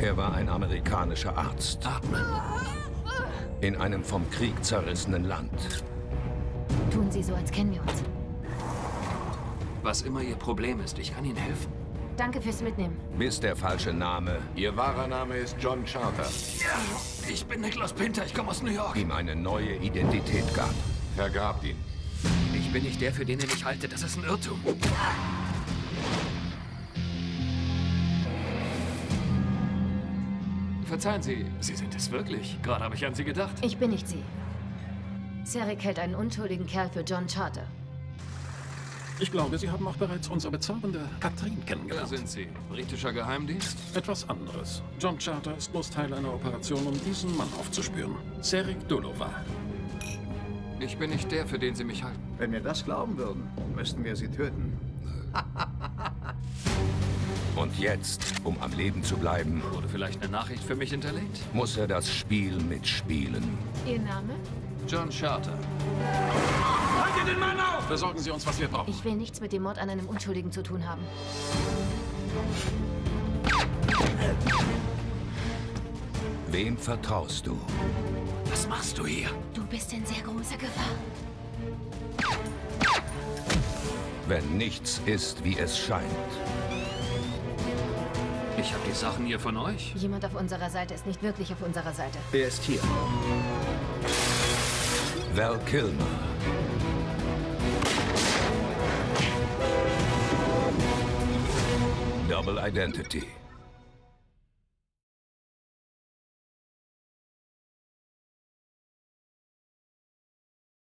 Er war ein amerikanischer Arzt. Atmen. In einem vom Krieg zerrissenen Land. Tun Sie so, als kennen wir uns. Was immer Ihr Problem ist, ich kann Ihnen helfen. Danke fürs Mitnehmen. Bis der falsche Name Ihr wahrer Name ist John Charter. Ja, ich bin Nicholas Pinter, ich komme aus New York. ihm eine neue Identität gab. Vergrabt ihn. Ich bin nicht der, für den ihr mich haltet. Das ist ein Irrtum. Verzeihen Sie, Sie sind es wirklich. Gerade habe ich an Sie gedacht. Ich bin nicht sie. Sarek hält einen unschuldigen Kerl für John Charter. Ich glaube, Sie haben auch bereits unsere bezaubernde Katrin Wer kennengelernt. sind Sie? Britischer Geheimdienst? Etwas anderes. John Charter ist bloß Teil einer Operation, um diesen Mann aufzuspüren. Sarek Dulova. Ich bin nicht der, für den Sie mich halten. Wenn wir das glauben würden, müssten wir sie töten. Und jetzt, um am Leben zu bleiben, Wurde vielleicht eine Nachricht für mich hinterlegt? muss er das Spiel mitspielen. Ihr Name? John Charter. Besorgen Sie uns, was wir brauchen. Ich will nichts mit dem Mord an einem Unschuldigen zu tun haben. Wem vertraust du? Was machst du hier? Du bist in sehr großer Gefahr. Wenn nichts ist, wie es scheint. Ich habe die Sachen hier von euch. Jemand auf unserer Seite ist nicht wirklich auf unserer Seite. Er ist hier. Val Kilmer. Double Identity.